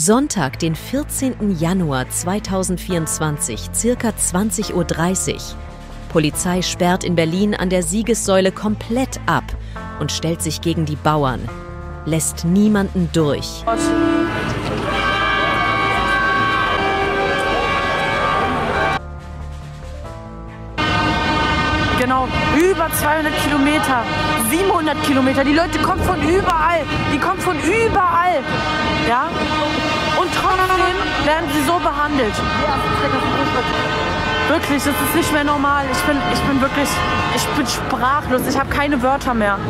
Sonntag, den 14. Januar 2024, circa 20:30 Uhr. Polizei sperrt in Berlin an der Siegessäule komplett ab und stellt sich gegen die Bauern. Lässt niemanden durch. Genau, über 200 Kilometer, 700 Kilometer. Die Leute kommen von überall. Die kommen von überall. Ja? Und trotzdem werden sie so behandelt. Wirklich, das ist nicht mehr normal. Ich bin sprachlos. Ich habe keine Wörter mehr.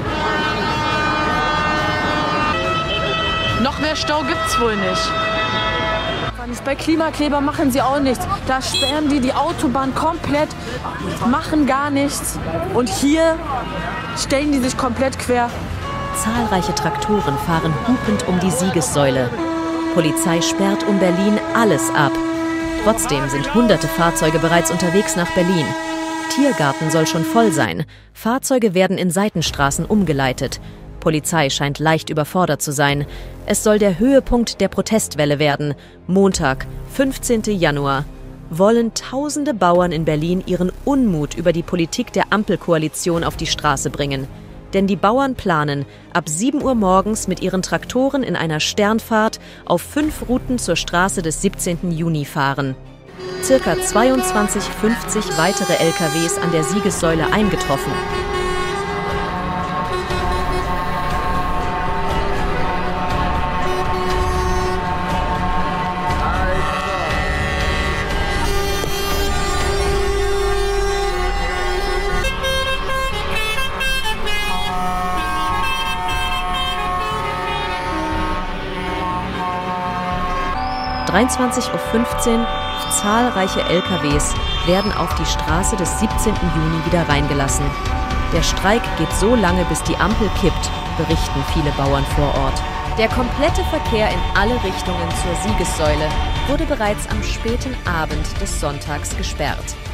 Noch mehr Stau gibt's wohl nicht. Bei Klimakleber machen sie auch nichts. Da sperren die Autobahn komplett, machen gar nichts. Und hier stellen die sich komplett quer. Zahlreiche Traktoren fahren hupend um die Siegessäule. Polizei sperrt um Berlin alles ab. Trotzdem sind hunderte Fahrzeuge bereits unterwegs nach Berlin. Tiergarten soll schon voll sein. Fahrzeuge werden in Seitenstraßen umgeleitet. Polizei scheint leicht überfordert zu sein. Es soll der Höhepunkt der Protestwelle werden. Montag, 15. Januar. Wollen tausende Bauern in Berlin ihren Unmut über die Politik der Ampelkoalition auf die Straße bringen. Denn die Bauern planen, ab 7 Uhr morgens mit ihren Traktoren in einer Sternfahrt auf 5 Routen zur Straße des 17. Juni fahren. Circa 22:50 weitere LKWs an der Siegessäule eingetroffen. Um 23:15 Uhr, zahlreiche LKWs werden auf die Straße des 17. Juni wieder reingelassen. Der Streik geht so lange, bis die Ampel kippt, berichten viele Bauern vor Ort. Der komplette Verkehr in alle Richtungen zur Siegessäule wurde bereits am späten Abend des Sonntags gesperrt.